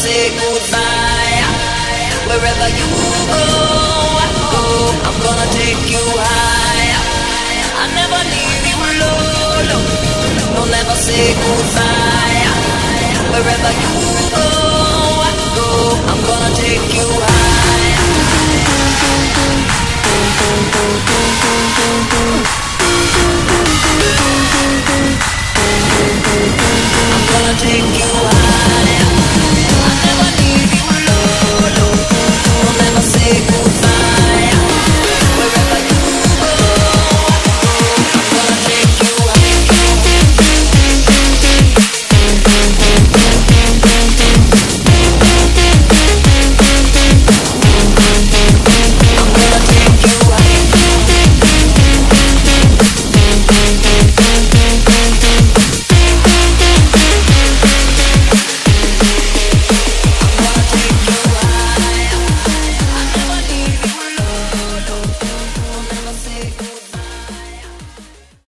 say goodbye. Wherever you go, I'm gonna take you high. I never leave you alone. No, never say goodbye. Wherever you go, I'm gonna take you high.